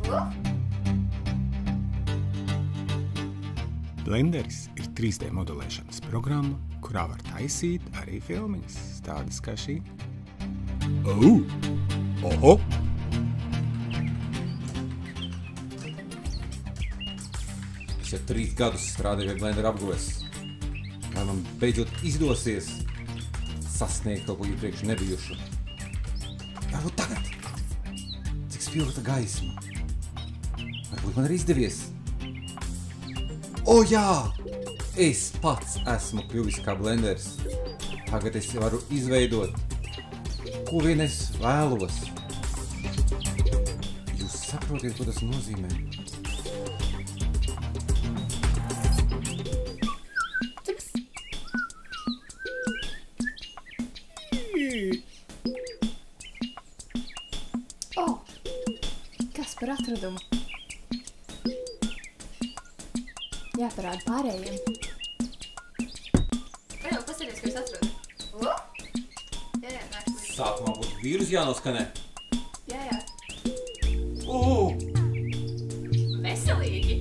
Blenderis ir 3D modelēšanas programma, kurā var taisīt arī filmiņas, tādas kā šī. Oho! Es jau 3 gadus strādāju pie Blender apgūves. Kā man beidzot izdosies sasniegt kaut ko iepriekš nebijušu. Varbūt tagad, cik spilgta gaisma. Varbūt man arī izdevies. O jā! Es pats esmu kļuvis kā Blenders. Tagad es varu izveidot, ko vien es vēlos. Jūs saprotiet, ko tas nozīmē? Kas par atradumu? Jāparāda pārējiem. Vēl, pasties, ko es atradu. Jā, nāc. Sākumā būtu vīrus jānoskanē. Jā. Veselīgi.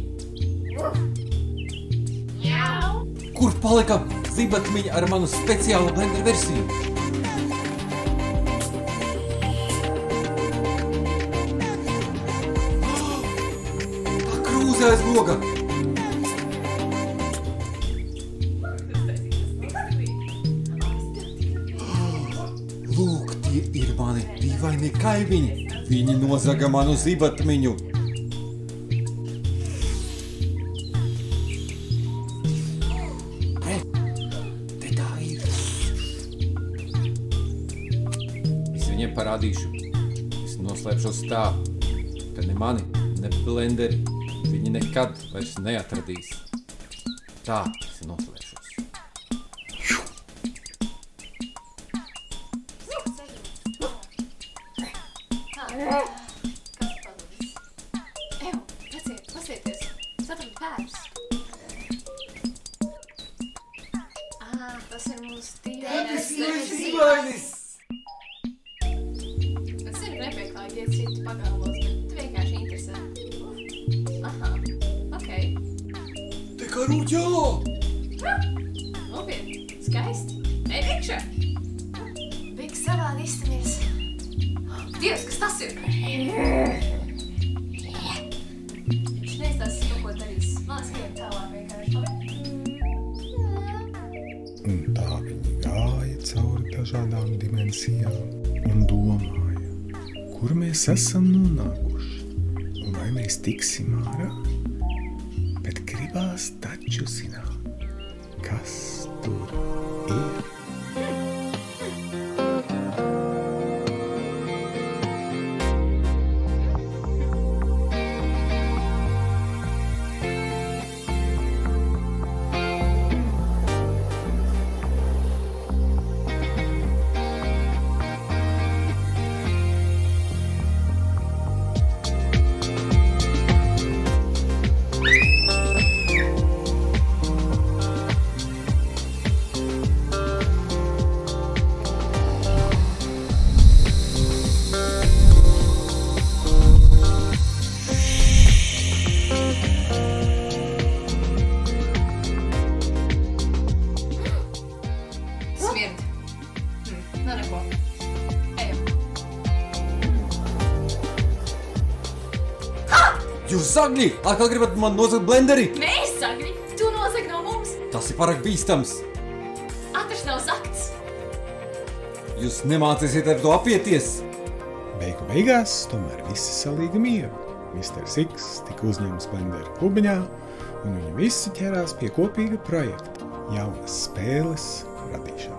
Jau. Kur palika zibatmiņa ar manu speciālo Blender versiju? Tā krūze aiz loga! Lūk, tie ir mani dīvainie kaimiņi. Viņi nozaga manu zibatmiņu. Te tā ir. Es viņiem parādīšu. Es noslēpšos tā, ka ne mani, ne Blenderi viņi nekad vairs neatradīs. Tā es noslēpšos. Pasieties. Satradu pērs. Tas ir mūsu tīrēs. Es zinu, nepieklājīgi iet citu pagalvos, bet tu vienkārši interesē. Aha, okei. Te kā rūķēlā! Nopietni, skaisti. Ej, iekšā! Beigas savādi izstamies. Dievs, kas tas ir? Viņš neizstāsīs kaut ko darīs. Man skrien tālāk vienkārši. Un tā viņi gāja cauri dažādām dimensijām un domāja, kur mēs esam nonākuši un vai mēs tiksim ārā. Bet gribās taču zināt, kas tur ir. Neko. Ejam. Jūs zagļi! Atkal gribat man nozagt Blenderi? Mēs zagļi! Tu nozag no mums! Tas ir pārāk bīstams! Atraš nav zakts! Jūs nemācīsiet ar to apieties! Beigu beigās tomēr visi salīga mieru. Mr. Six tika uzņemts Blender klubiņā, un viņi visi ķerās pie kopīga projekta – jaunas spēles radīšanas.